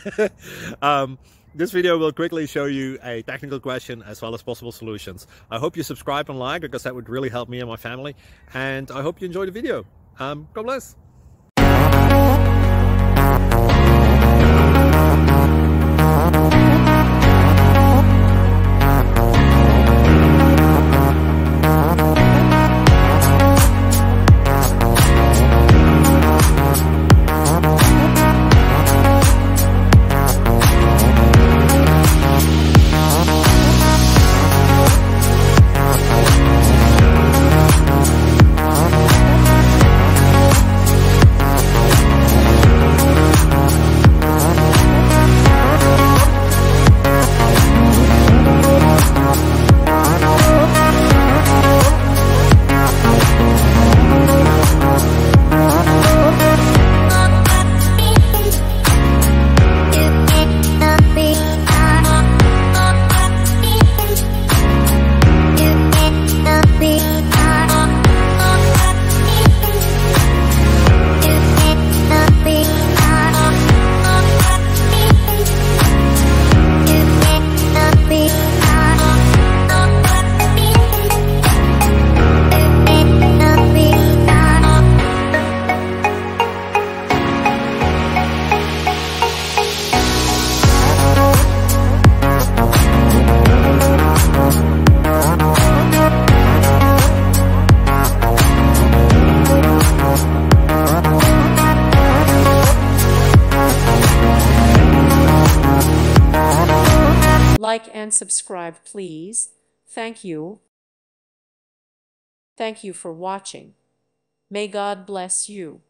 This video will quickly show you a technical question as well as possible solutions. I hope you subscribe and like, because that would really help me and my family. And I hope you enjoy the video. God bless. Like and subscribe, please. Thank you. Thank you for watching. May God bless you.